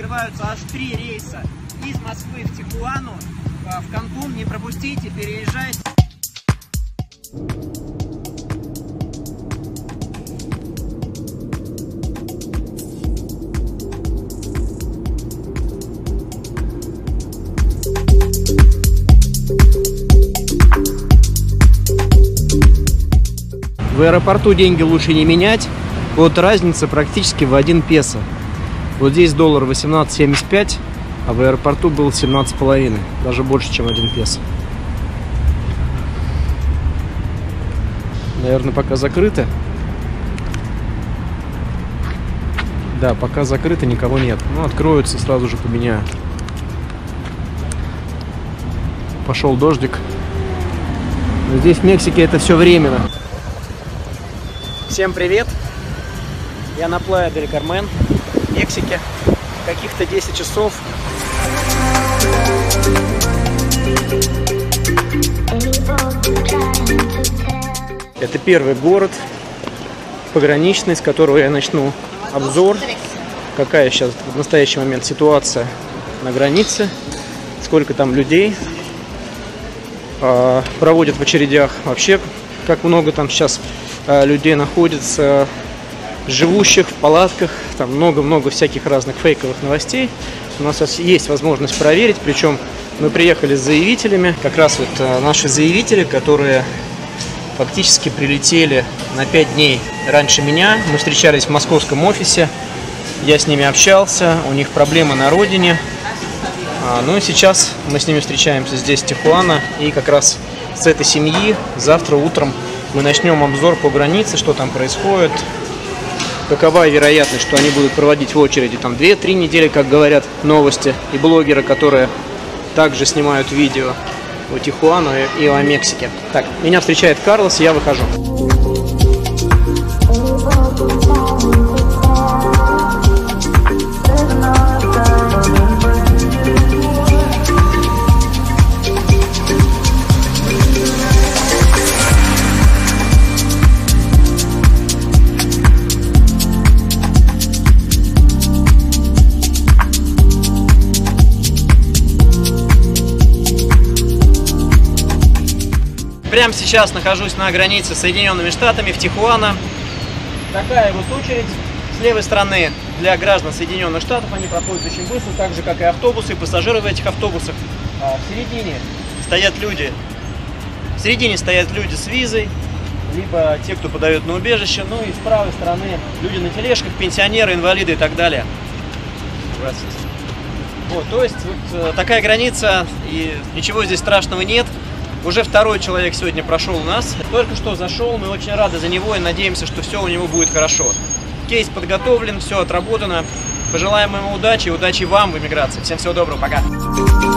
открываются аж 3 рейса из Москвы в Тихуану, в Канкун. Не пропустите, переезжайте. В аэропорту деньги лучше не менять. Вот разница практически в 1 песо. Вот здесь доллар 18,75, а в аэропорту был 17,5. Даже больше, чем 1 песо. Наверное, пока закрыто. Да, пока закрыто, никого нет. Ну, откроются, сразу же поменяю. Пошел дождик. Но здесь в Мексике это все временно. Всем привет! Я на Плая дель Кармен, в Мексике. Каких-то 10 часов. Это первый город пограничный, с которого я начну обзор. Какая сейчас в настоящий момент ситуация на границе. Сколько там людей проводят в очередях. Вообще, как много там сейчас людей находится, живущих в палатках. Там много-много всяких разных фейковых новостей. У нас есть возможность проверить. Причем мы приехали с заявителями. Как раз вот наши заявители, которые фактически прилетели на 5 дней раньше меня. Мы встречались в московском офисе. Я с ними общался. У них проблемы на родине. Ну и сейчас мы с ними встречаемся здесь, в Тихуана. И как раз с этой семьи завтра утром мы начнем обзор по границе, что там происходит, какова вероятность, что они будут проводить в очереди там 2-3 недели, как говорят новости и блогеры, которые также снимают видео о Тихуану и о Мексике. Так, меня встречает Карлос, я выхожу. Прямо сейчас нахожусь на границе с Соединенными Штатами в Тихуана. Такая вот очередь. С левой стороны для граждан Соединенных Штатов они проходят очень быстро, так же как и автобусы, и пассажиры в этих автобусах. В середине стоят люди. В середине стоят люди с визой, либо те, кто подает на убежище. Ну и с правой стороны люди на тележках, пенсионеры, инвалиды и так далее. Вот, то есть вот такая граница, и ничего здесь страшного нет. Уже второй человек сегодня прошел у нас. Только что зашел, мы очень рады за него и надеемся, что все у него будет хорошо. Кейс подготовлен, все отработано. Пожелаем ему удачи, удачи вам в эмиграции. Всем всего доброго, пока.